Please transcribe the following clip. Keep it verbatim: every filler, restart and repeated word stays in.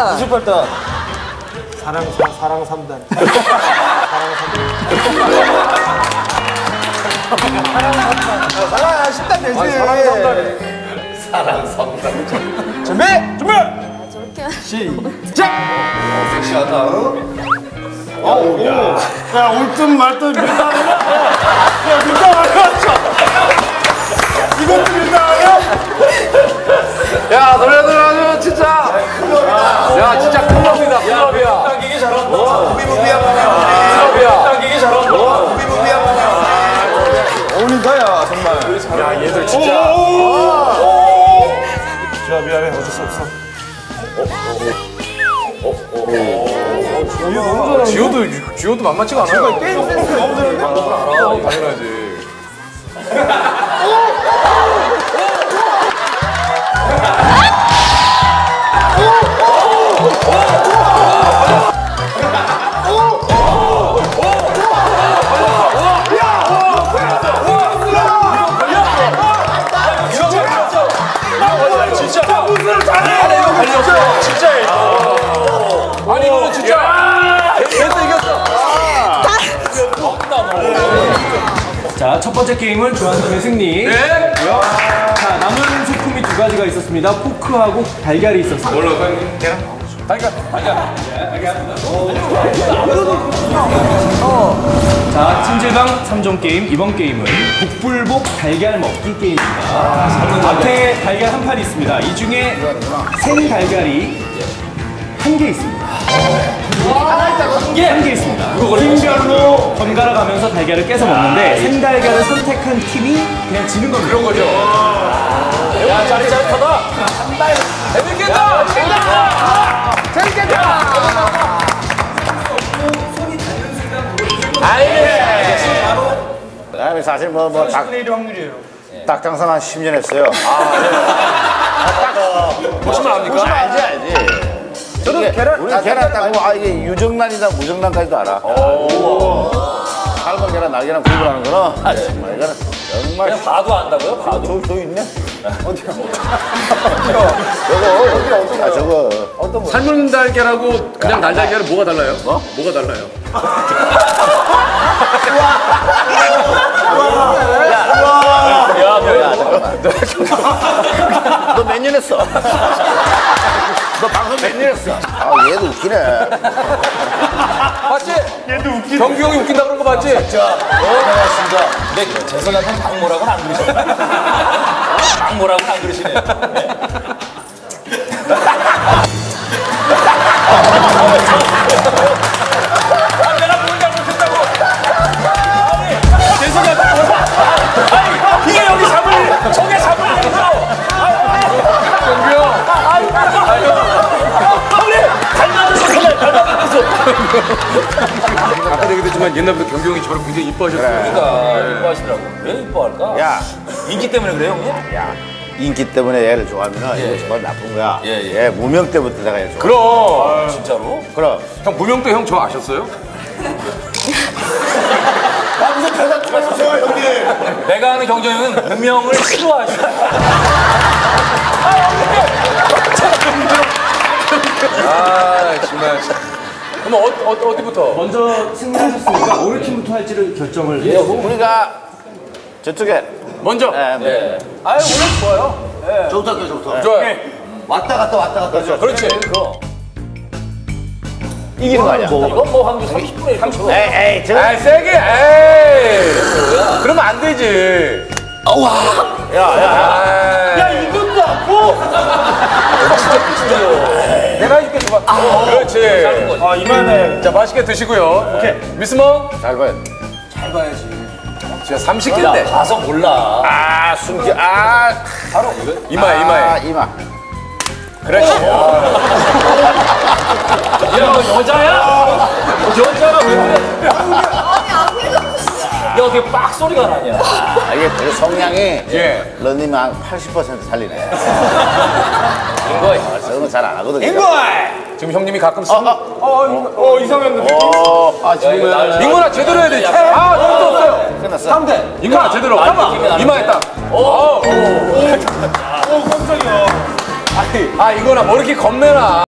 구십팔 단. 사랑 사, 사랑 삼 단. 사랑 삼 단. 사랑 십 단 되지. 사랑 삼 단. 사랑 삼 단. 준비! 준비! 저렇게 시작! 어, 섹시하다. 어우, 야. 야, 올듯 말듯 밀당하냐? 야, 밀당하냐? 이것도 밀당하냐? 야, 너네들은 진짜. 야, 진짜 클럽이다, 클럽이야. 당기기 잘한다. 무비무비야, 클럽이야. 당기기 잘한다. 무비무비야. 어울린다, 야, 정말. 야, 얘들 진짜. 자, 미안해. 어쩔 수 없어. 지호도, 지호도 만만치가 않아요. 게임 센스 너무 되는데? 알아, 당연하지. 아니 이거는 진짜 됐어 이겼어. 자, 첫 번째 게임은 조한선의 승리. 네. 자, 남은 소품이 두 가지가 있었습니다. 포크하고 달걀이 있었습니다. 뭘로 사장님? 계란? 달걀, 달걀. 자, 찜질방 삼 종 게임. 이번 게임은 복불복 달걀 먹기 게임입니다. 앞에 달걀 한 판이 있습니다. 이 중에 생 달걀이 한 개 있습니다. 한 개? 한 개 있습니다. 팀별로 번갈아 가면서 달걀을 깨서 먹는데 생 달걀을 선택한 팀이 그냥 지는 겁니다. 그런 거죠. 야, 자리 잘하다. 한 발. 재밌겠다. 재밌겠다. 재밌겠다. 아니 사실 뭐뭐 확률이에요. 닭장사 한 십 년 했어요. 보시면 압니까? 보시면 알지 알지. 저도 계란 우리 계란 따고 아 이게 유정란이다 무정란까지도 알아. 삶은 계란 날계란 구분하는 거는 아 정말 이거는 정말 그냥 봐도 안다고요? 봐도. 저, 저 있네? 어디야? 저거 어디야 어떤 아 저거 어떤 거? 삶은 달걀하고 그냥 날달걀은 뭐가 달라요? 뭐? 뭐가 달라요? 야야 잠깐만. 너 몇 년 했어? 너 방송 몇 년 했어? 아 얘도 웃기네. 맞지? 얘도 웃기. 경규 형이 웃긴다 그런 거 맞지? 진짜. 고맙습니다. 근데 재선한테 막 뭐라고는 안 그러시네. 막 뭐라고는 안 그러시네. 아, 내가 뭘 잘못했다고? 아니, 죄송합니다. 아니, 이게 여기 잡을, 저게 잡을 내서. 경규 형. 아니, 형님! 닮아졌어, 손에 닮아졌어. 아까 얘기도 했지만 옛날부터 경규 형이 저를 굉장히 이뻐하셨어요. 그러니까 이뻐하시더라고. 왜 이뻐할까? 야 인기 때문에 그래요, 형님? 야. 인기 때문에 얘를 좋아하면 예, 이거 정말 나쁜 거야. 예, 예. 얘 무명 때부터 내가 얘 좋아. 그럼. 아, 진짜로? 그럼. 형 무명 때 형 저 아셨어요? 아 무슨 대답 좀 해주세요 형님. 내가 아는 경정 형은 무명을 싫어하시네. 아, 정말. 그럼 어, 어, 어디부터? 먼저 승리하셨으니까 어느 팀부터 할지를 결정을 해요. 우리가 저쪽에 먼저. 네, 네. 아유, 오늘 좋아요. 저부터 할게요 저부터. 좋아요. 왔다 갔다 왔다 갔다. 그렇죠. 그렇지. 그거. 이기는 거 아니야? 이건 뭐 확률 삼십 분의 일. 에이 에이 저. 에이, 세게, 에이. 그러면 안 되지. 야야야. 야, 이것도 아파. 내가 해줄게, 줘봐. 그렇지. 아, 이만해. 자, 맛있게 드시고요. 오케이. 미스먼. 잘 봐요. 잘 봐야지. 진짜 삼십 개인데. 봐서 몰라. 아 숨기 아 바로 이거. 이마에, 아, 이마에. 이마. 그렇지. 야, 너 여자야? 여자가 왜 그래? 야, 어떻게 빡 소리가 나냐? 아, 이게 그 성량이 예. 런닝 한 팔십 퍼센트 살리네. 인거이. 아, 저는 잘 안 하거든요. 지금 형님이 가끔 쓰. 어, 어, 이상했는데. 어, 아 지금은 인구나 제대로 해야 돼. 아, 너무 없어요. 끝났어. 삼 대. 인구나 제대로. 이마에 딱. 오. 오, 깜짝이야. 아, 이거나 뭐 이렇게 겁내나.